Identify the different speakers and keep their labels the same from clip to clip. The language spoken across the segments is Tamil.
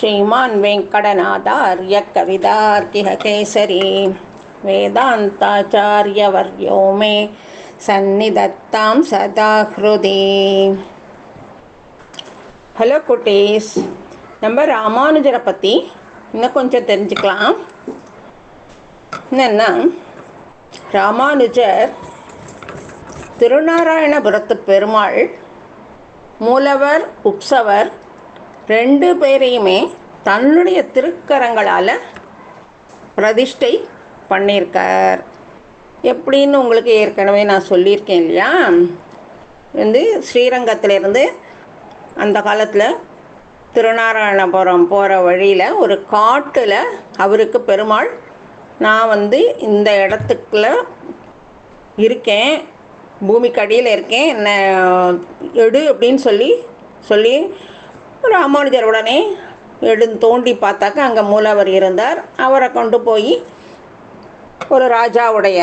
Speaker 1: श्रीमान् वेङ्कटनाथार्य कवितार्किककेसरी वेदान्ताचार्यवर्यो मे सन्निधत्तां सदा हृदि. ஹலோ குட்டீஸ், நம்ம ராமானுஜரை பற்றி இன்னும் கொஞ்சம் தெரிஞ்சுக்கலாம். என்னென்னா, ராமானுஜர் திருநாராயணபுரத்து பெருமாள், மூலவர், உற்சவர் ரெண்டு பேரையுமே தன்னுடைய திருக்கரங்களால் பிரதிஷ்டை பண்ணியிருக்கார். எப்படின்னு உங்களுக்கு ஏற்கனவே நான் சொல்லியிருக்கேன் இல்லையா. ஸ்ரீரங்கத்திலேருந்து அந்த காலத்தில் திருநாராயணபுரம் போகிற வழியில் ஒரு காட்டில் அவருக்கு பெருமாள், நான் இந்த இடத்துக்குள்ள இருக்கேன், பூமிக்கு அடியில் இருக்கேன், என்னை எடு அப்படின்னு சொல்லி ராமானுஜர் உடனே தோண்டி பார்த்தாக்க அங்கே மூலவர் இருந்தார். அவரை கொண்டு போய் ஒரு ராஜாவுடைய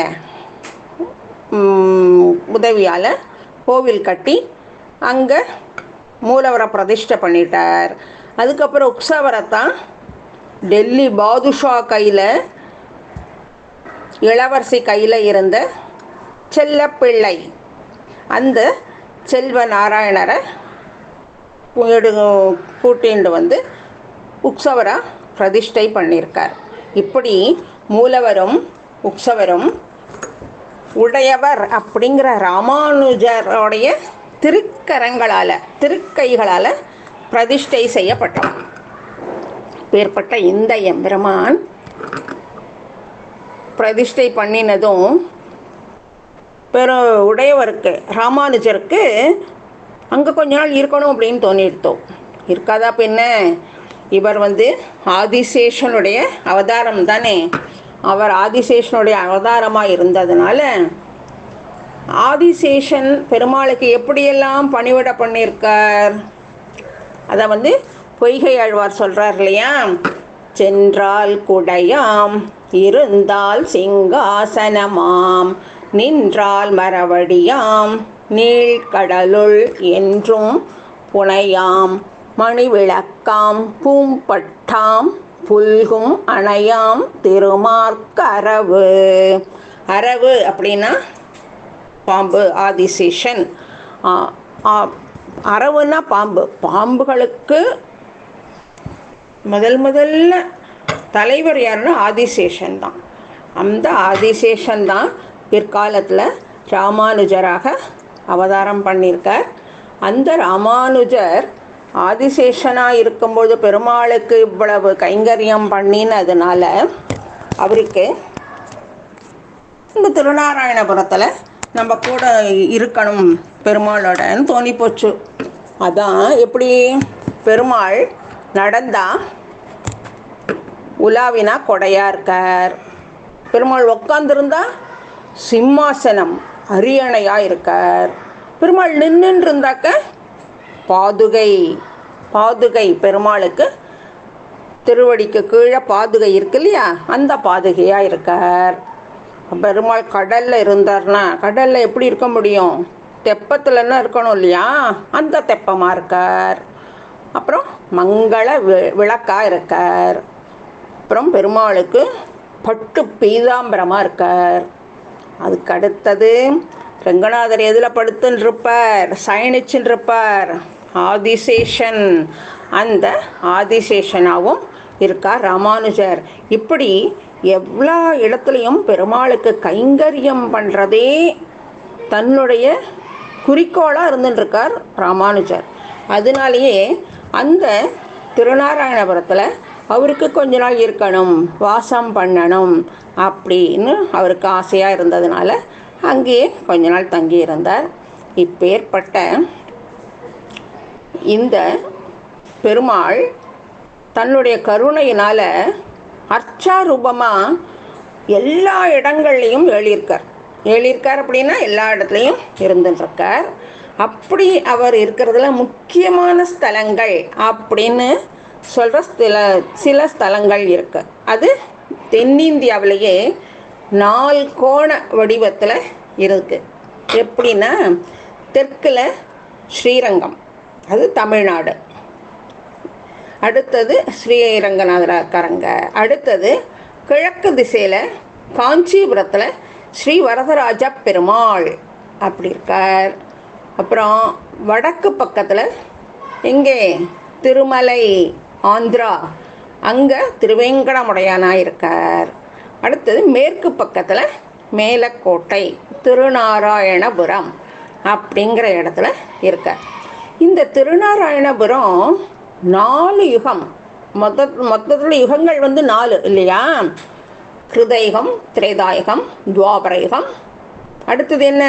Speaker 1: உதவியால் கோவில் கட்டி அங்கே மூலவரை பிரதிஷ்டை பண்ணிட்டார். அதுக்கப்புறம் உற்சவரைத்தான் டெல்லி பாதுஷா கையில், இளவரசி கையில் இருந்த செல்லப்பிள்ளை, அந்த செல்வ நாராயணரை கூட்டிண்டு உற்சவராக பிரதிஷ்டை பண்ணியிருக்கார். இப்படி மூலவரும் உற்சவரும் உடையவர் அப்படிங்கிற ராமானுஜருடைய திருக்கரங்களால், திருக்கைகளால் பிரதிஷ்டை செய்யப்பட்டவர். பேர்பட்ட இந்த எம்பெருமான் பிரதிஷ்டை பண்ணினதும் உடையவருக்கு ராமானுஜருக்கு அங்கே கொஞ்ச நாள் இருக்கணும் அப்படின்னு தோணிடுத்தோம். இருக்காதா பின்ன, இவர் ஆதிசேஷனுடைய அவதாரம் தானே. அவர் ஆதிசேஷனுடைய அவதாரமாக இருந்ததுனால ஆதிசேஷன் பெருமாளுக்கு எப்படியெல்லாம் பணிவிட பண்ணியிருக்கார் அதை பொய்கை ஆழ்வார் சொல்கிறார் இல்லையா. சென்றால் குடையாம், இருந்தால் சிங்காசனமாம், நின்றால் மரவடியாம், நீழ்கடலுள் என்றும் புனையாம், மணிவிளக்காம், பூம்பட்டாம், புல்கும் அணையாம், திருமார்க்க அரவு. அரவு அப்படின்னா பாம்பு, ஆதிசேஷன். அரவுன்னா பாம்பு. பாம்புகளுக்கு முதல்ல தலைவர் யாருன்னா ஆதிசேஷன் தான். அந்த ஆதிசேஷன் தான் பிற்காலத்தில் ராமானுஜராக அவதாரம் பண்ணியிருக்கார். அந்த ராமானுஜர் ஆதிசேஷனாக இருக்கும்போது பெருமாளுக்கு இவ்வளவு கைங்கரியம் பண்ணினதுனால அவருக்கு இந்த திருநாராயணபுரத்தில் நம்ம கூட இருக்கணும் பெருமாளோடன்னு தோணி போச்சு. அதான் எப்படி பெருமாள் நடந்தா உலாவினா கொடையாக இருக்கார், பெருமாள் உட்காந்துருந்தா சிம்மாசனம் அரியணையாக இருக்கார், பெருமாள் நின்றுன்னு இருந்தாக்க பாதுகை பெருமாளுக்கு திருவடிக்கு கீழே பாதுகை இருக்கு இல்லையா, அந்த பாதுகையாக இருக்கார். பெருமாள் கடலில் இருந்தார்னா கடலில் எப்படி இருக்க முடியும், தெப்பத்துலன்னா இருக்கணும் இல்லையா, அந்த தெப்பமாக இருக்கார். அப்புறம் மங்கள விளக்காக இருக்கார். அப்புறம் பெருமாளுக்கு பட்டு பீதாம்பரமாக இருக்கார். அதுக்கு அடுத்தது ரங்கநாதர் எதில் படுத்துன்னு இருப்பார், சயனிச்சுன்னு இருப்பார், ஆதிசேஷன். அந்த ஆதிசேஷனாகவும் இருக்கார் ராமானுஜர். இப்படி எல்லா இடத்துலையும் பெருமாளுக்கு கைங்கரியம் பண்ணுறதே தன்னுடைய குறிக்கோளாக இருந்துட்டுருக்கார் ராமானுஜர். அதனாலேயே அந்த திருநாராயணபுரத்தில் அவருக்கு கொஞ்ச நாள் இருக்கணும், வாசம் பண்ணணும் அப்படின்னு அவருக்கு ஆசையாக இருந்ததுனால அங்கேயே கொஞ்ச நாள் தங்கியிருந்தார். இப்பேற்பட்ட இந்த பெருமாள் தன்னுடைய கருணையினால் அர்ச்சாரூபமாக எல்லா இடங்கள்லையும் ஏழியிருக்கார் அப்படின்னா எல்லா இடத்துலையும் இருந்துட்டுருக்கார். அப்படி அவர் இருக்கிறதுல முக்கியமான ஸ்தலங்கள் அப்படின்னு சொல்கிற சில ஸ்தலங்கள் இருக்கு. அது தென்னிந்தியாவிலேயே 4 கோண வடிவத்தில் இருக்குது. எப்படின்னா, தெற்கில் ஸ்ரீரங்கம், அது தமிழ்நாடு. அடுத்தது ஸ்ரீரங்கநாதர் இருக்காருங்க. அடுத்தது கிழக்கு திசையில் காஞ்சிபுரத்தில் ஸ்ரீ வரதராஜ பெருமாள் அப்படி இருக்கார். அப்புறம் வடக்கு பக்கத்தில் எங்கே திருமலை ஆந்திரா, அங்கே திருவேங்கடமுடையானாக இருக்கார். அடுத்தது மேற்கு பக்கத்தில் மேலக்கோட்டை திருநாராயணபுரம் அப்படிங்கிற இடத்துல இருக்கார். இந்த திருநாராயணபுரம் 4 யுகம், மொத்தத்தில் யுகங்கள் 4 இல்லையா? கிருதயுகம், திரேதாயுகம், துவாபரயுகம், அடுத்தது என்ன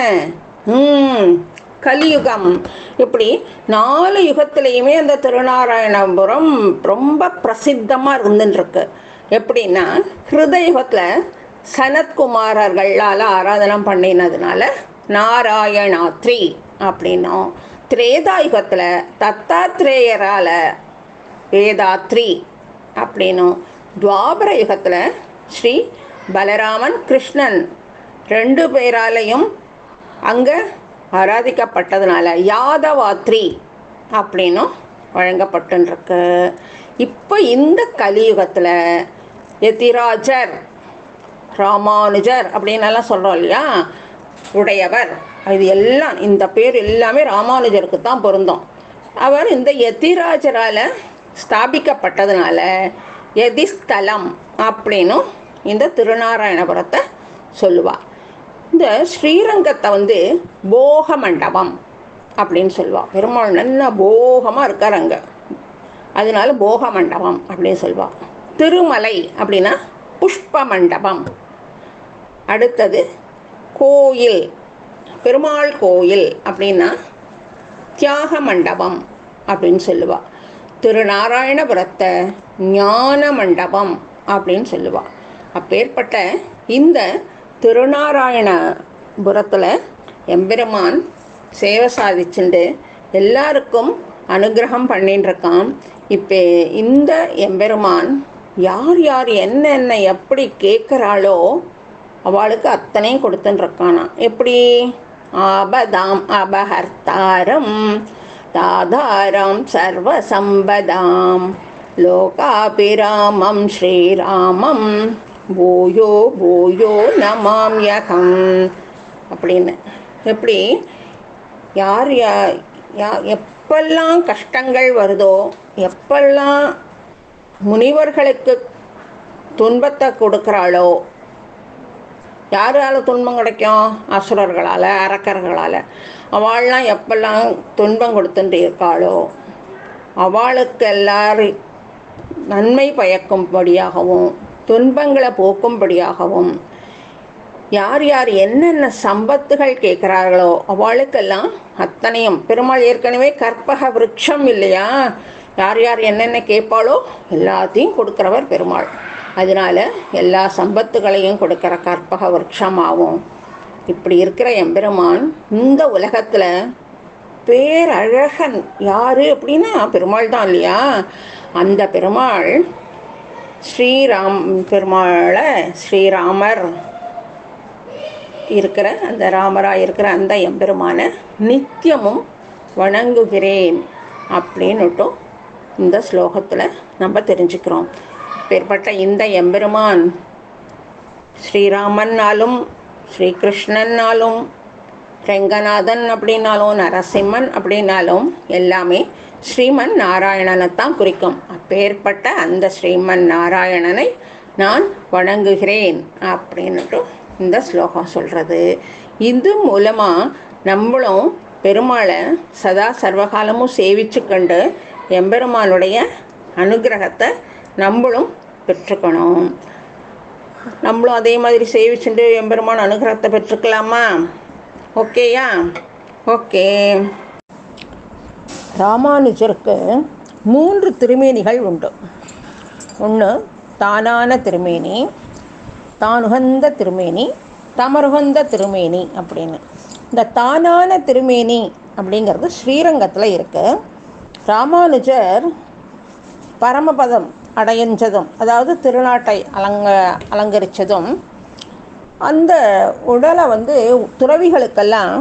Speaker 1: கலியுகம். இப்படி 4 யுகத்திலையுமே அந்த திருநாராயணபுரம் ரொம்ப பிரசித்தமாக இருந்துருக்கு. எப்படின்னா கிருதயுகத்தில் சனத்குமாரர்களால் ஆராதனம் பண்ணினதுனால நாராயணாத்ரி அப்படின்னும், திரேதாயுகத்தில் தத்தாத்ரேயரால் வேதாத்ரி அப்படின்னும், துவாபர யுகத்தில் ஸ்ரீ பலராமன் கிருஷ்ணன் 2 பேராலையும் அங்கே ஆராதிக்கப்பட்டதுனால யாதவாத்ரி அப்படின்னும் வழங்கப்பட்டுருக்கு. இப்போ இந்த கலியுகத்தில் யதிராஜர், ராமானுஜர் அப்படின்னெல்லாம் சொல்கிறோம் இல்லையா, உடையவர், இது எல்லாம் இந்த பேர் எல்லாமே ராமானுஜருக்கு தான் பொருந்தும். அவர் இந்த யதிராஜரால் ஸ்தாபிக்கப்பட்டதுனால யதிஸ்தலம் அப்படின்னும் இந்த திருநாராயணபுரத்தை சொல்லுவாள். இந்த ஸ்ரீரங்கத்தை போக மண்டபம் அப்படின்னு சொல்லுவாள். பெருமாள் நல்ல போகமாக இருக்கார் அங்கே, அதனால போக மண்டபம் அப்படின்னு சொல்லுவாள். திருமலை அப்படின்னா புஷ்ப மண்டபம். அடுத்தது கோயில், பெருமாள் கோயில் அப்படின்னா தியாக மண்டபம் அப்படின்னு சொல்லுவாள். திருநாராயணபுரத்தை ஞான மண்டபம் அப்படின்னு சொல்லுவாள். அப்பேற்பட்ட இந்த திருநாராயணபுரத்தில் எம்பெருமான் சேவை சாதிச்சுண்டு எல்லாருக்கும் அனுகிரகம் பண்ணிட்டுருக்கான். இப்போ இந்த எம்பெருமான் யார் யார் என்னென்ன எப்படி கேட்குறாளோ அவளுக்கு அத்தனையும் கொடுத்துட்டுருக்கானா. எப்படி? ஆபதாம் அபஹர்த்தாரம் தாதாரம் சர்வசம்பதாம் லோகாபிராமம் ஸ்ரீராமம் பூயோ பூயோ நமாம்யகம் அப்படின்னு. எப்படி யார் எப்பெல்லாம் கஷ்டங்கள் வருதோ, எப்பெல்லாம் முனிவர்களுக்கு துன்பத்தை கொடுக்குறாளோ, யாரால் துன்பம் கிடைக்கும்? அசுரர்களால், அரக்கர்களால். அவள்லாம் எப்பெல்லாம் துன்பம் கொடுத்துட்டு இருக்காளோ அவளுக்கு எல்லாரும் நன்மை பயக்கும்படியாகவும் துன்பங்களை போக்கும்படியாகவும் யார் யார் என்னென்ன சம்பத்துகள் கேட்குறார்களோ அவளுக்கெல்லாம் அத்தனையும் பெருமாள் ஏற்கனவே கற்பக விருட்சம் இல்லையா, யார் யார் என்னென்ன கேட்பாளோ எல்லாத்தையும் கொடுக்குறவர் பெருமாள். அதனால் எல்லா சம்பத்துகளையும் கொடுக்குற கற்பக விருட்சமாகும். இப்படி இருக்கிற எம்பெருமான் இந்த உலகத்தில் பேரழகன் யார் அப்படின்னா பெருமாள் தான் இல்லையா. அந்த பெருமாள் பெருமாளை ஸ்ரீராமர் இருக்கிற அந்த ராமராக இருக்கிற அந்த எம்பெருமானை நித்தியமும் வணங்குகிறேன் அப்படின்னுட்டும் இந்த ஸ்லோகத்தில் நம்ம தெரிஞ்சுக்கிறோம். பேர்பட்ட இந்த எம்பெருமான் ஸ்ரீராமன்னாலும் ஸ்ரீகிருஷ்ணன்னாலும் ரெங்கநாதன் அப்படின்னாலும் நரசிம்மன் அப்படின்னாலும் எல்லாமே ஸ்ரீமன் நாராயணனைத்தான் குறிக்கும். அப்பேற்பட்ட அந்த ஸ்ரீமன் நாராயணனை நான் வணங்குகிறேன் அப்படின்னுட்டு இந்த ஸ்லோகம் சொல்கிறது. இது மூலமாக நம்மளும் பெருமாளை சதா சர்வகாலமும் சேவிச்சுக்கொண்டு எம்பெருமானுடைய அனுகிரகத்தை நம்மளும் பெற்றுக்கணும். நம்மளும் அதே மாதிரி சேவிச்சுட்டு எம்பெருமான் அனுகிரகத்தை பெற்றுக்கலாமா? ஓகேயா? ஓகே. ராமானுஜருக்கு 3 திருமேனிகள் உண்டு. ஒன்று தானான திருமேனி, தானுகந்த திருமேனி, தமருகந்த திருமேனி அப்படின்னு. இந்த தானான திருமேனி அப்படிங்கிறது ஸ்ரீரங்கத்தில் இருக்கு. ராமானுஜர் பரமபதம் அடைஞ்சதும், அதாவது திருநாட்டை அலங்கரித்ததும் அந்த உடலை துறவிகளுக்கெல்லாம்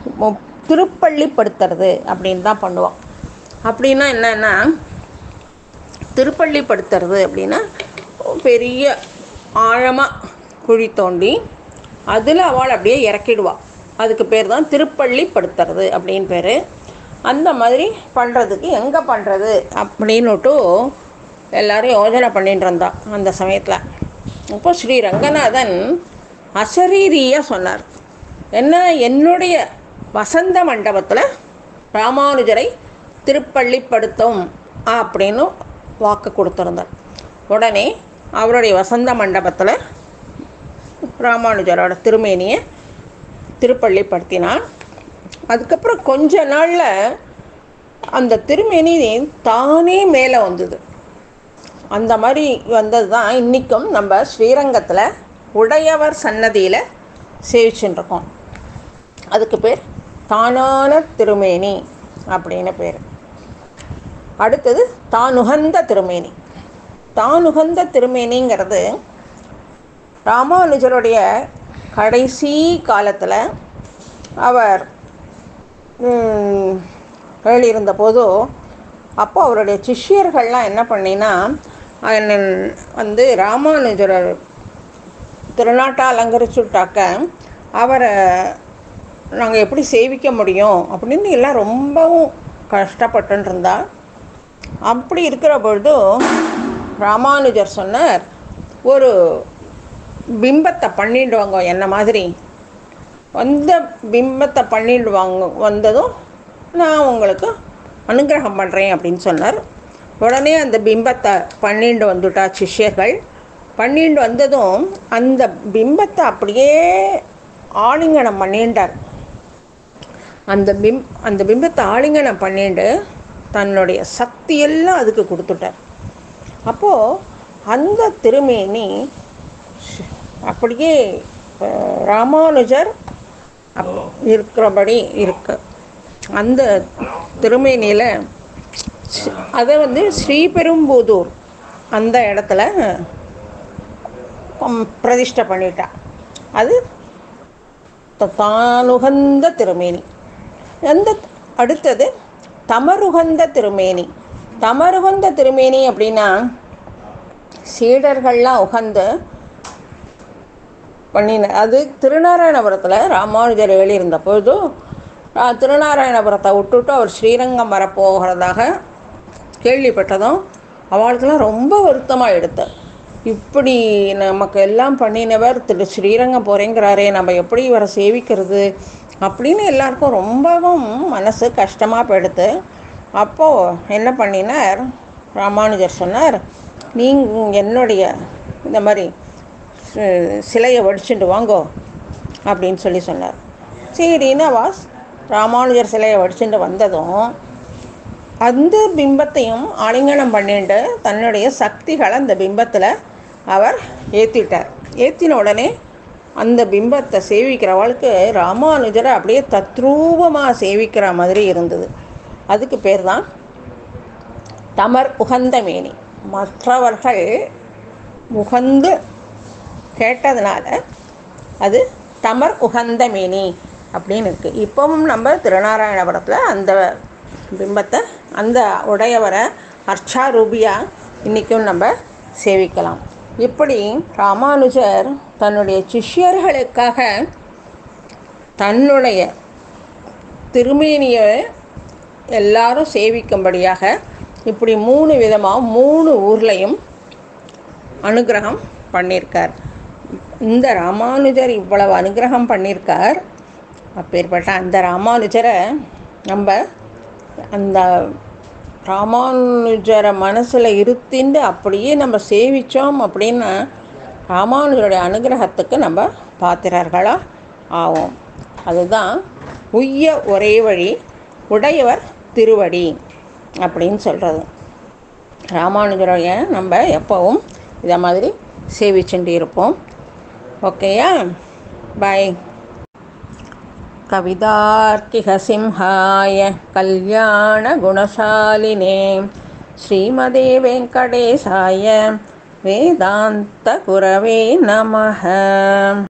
Speaker 1: திருப்பள்ளிப்படுத்துறது அப்படின்னு தான் பண்ணுவோம். அப்படின்னா என்னன்னா, திருப்பள்ளிப்படுத்துறது அப்படின்னா பெரிய ஆழமாக குழி தோண்டி அதில் அவள் அப்படியே இறக்கிடுவாள். அதுக்கு பேர் தான் திருப்பள்ளிப்படுத்துறது அப்படின்னு பேர். அந்த மாதிரி பண்ணுறதுக்கு எங்கே பண்ணுறது அப்படின்னுட்டு எல்லோரும் யோஜனை பண்ணிட்டு இருந்தா அந்த சமயத்தில். அப்போ ஸ்ரீ ரங்கநாதன் அசரீரியாக சொன்னார், என்ன, என்னுடைய வசந்த மண்டபத்தில் ராமானுஜரை திருப்பள்ளிப்படுத்தும் அப்படின்னு வாக்கு கொடுத்துருந்தார். உடனே அவருடைய வசந்த மண்டபத்தில் ராமானுஜரோட திருமேனியை திருப்பள்ளிப்படுத்தினார். அதுக்கப்புறம் கொஞ்ச நாளில் அந்த திருமேனி தானே மேலே வந்தது. அந்த மாதிரி வந்தது தான் இன்றைக்கும் நம்ம ஸ்ரீரங்கத்தில் உடையவர் சன்னதியில் சேவிச்சுட்டுருக்கோம். அதுக்கு பேர் தானான திருமேனி அப்படின்னு பேர். அடுத்தது தானுகந்த திருமேனி. தானுகந்த திருமேனிங்கிறது ராமானுஜருடைய கடைசி காலத்தில் அவர் எழுதியிருந்த போது அப்போ அவருடைய சிஷ்யர்கள்லாம் என்ன பண்ணினா வந்து ராமானுஜரை திருநாட்டை அலங்கரிச்சுட்டாக்க அவரை நாங்கள் எப்படி சேவிக்க முடியும் அப்படின்னு எல்லாம் ரொம்பவும் கஷ்டப்பட்டு இருந்தா. அப்படி இருக்கிற பொழுது ராமானுஜர் சொன்னார், ஒரு பிம்பத்தை பண்ணிடுவாங்க என்ன மாதிரி, அந்த பிம்பத்தை பண்ணிடுவாங்க, வந்ததும் நான் உங்களுக்கு அனுகிரகம் பண்ணுறேன் அப்படின்னு சொன்னார். உடனே அந்த பிம்பத்தை பண்ணிட்டு வந்துட்டா சிஷ்யர்கள். பண்ணிட்டு வந்ததும் அந்த பிம்பத்தை அப்படியே ஆலிங்கனம் பண்ணிட்டார். அந்த பிம்பத்தை ஆலிங்கனம் பண்ணிட்டு தன்னுடைய சக்தியெல்லாம் அதுக்கு கொடுத்துட்டார். அப்போது அந்த திருமேனி அப்படியே ராமானுஜர் இருக்கிறபடி இருக்கு. அந்த திருமேனியில் அதை வந்து ஸ்ரீபெரும்புதூர் அந்த இடத்துல பிரதிஷ்டை பண்ணிட்டா. அது தானுகந்த திருமேனி. அடுத்தது தமருகந்த திருமேனி. தமருகந்த திருமேனி அப்படின்னா சீடர்கள்லாம் உகந்து பண்ணின. அது திருநாராயணபுரத்தில் ராமானுஜர் எழுதியிருந்த பொழுது திருநாராயணபுரத்தை விட்டுட்டு அவர் ஸ்ரீரங்கம் வரப்போகிறதாக கேள்விப்பட்டதும் அவளுக்கெல்லாம் ரொம்ப வருத்தமாக எடுத்தார். இப்படி நமக்கு எல்லாம் பண்ணினவர் ஸ்ரீரங்கம் போகிறேங்கிறாரே, நம்ம எப்படி இவரை சேவிக்கிறது அப்படின்னு எல்லாருக்கும் ரொம்பவும் மனசு கஷ்டமாக போயிடுத்து. அப்போது என்ன பண்ணினார், ராமானுஜர் சொன்னார், நீங்கள் என்னுடைய இந்த மாதிரி சிலையை வடிச்சுட்டு வாங்கோ அப்படின்னு சொன்னார். சரின்னு வாஸ் ராமானுஜர் சிலையை வடிச்சுட்டு வந்ததும் அந்த பிம்பத்தையும் ஆலிங்கனம் பண்ணிட்டு தன்னுடைய சக்திகளை அந்த பிம்பத்தில் அவர் ஏற்றிட்டார். ஏற்றின உடனே அந்த பிம்பத்தை சேவிக்கிறவளுக்கு ராமானுஜரை அப்படியே தத்ரூபமாக சேவிக்கிற மாதிரி இருந்தது. அதுக்கு பேர் தான் தமர் உகந்த மேனி. மற்றவர்கள் உகந்து கேட்டதுனால அது தமர் உகந்த மேனி அப்படின்னு இருக்குது. இப்போவும் நம்ம திருநாராயணபுரத்தில் அந்த பிம்பத்தை, அந்த உடையவரை அர்ச்சாரூபியாக இன்றைக்கும் நம்ம சேவிக்கலாம். இப்படி ராமானுஜர் தன்னுடைய சிஷ்யர்களுக்காக தன்னுடைய திருமேனியை எல்லாரும் சேவிக்கும்படியாக இப்படி 3 விதமாக 3 ஊர்லையும் அனுகிரகம் பண்ணியிருக்கார். இந்த ராமானுஜர் இவ்வளவு அனுகிரகம் பண்ணியிருக்கார். அப்பேற்பட்ட அந்த ராமானுஜரை நம்ம அந்த ராமானுஜரை மனசில் இருத்திண்டு அப்படியே நம்ம சேவித்தோம் அப்படின்னா ராமானுஜருடைய அனுகிரகத்துக்கு நம்ம பாத்திரர்களாக ஆவோம். அதுதான் உய்ய ஒரே வழி உடையவர் திருவடி அப்படின்னு சொல்கிறது. ராமானுஜரைய நம்ம எப்பவும் இதை மாதிரி சேவிச்சுட்டு இருப்போம். ஓகேயா, பாய். கவிதார்க்கிக சிம்ஹாய கல்யாண குணசாலினே ஸ்ரீமதே வெங்கடேசாய வேதாந்த குரவே நமஹ.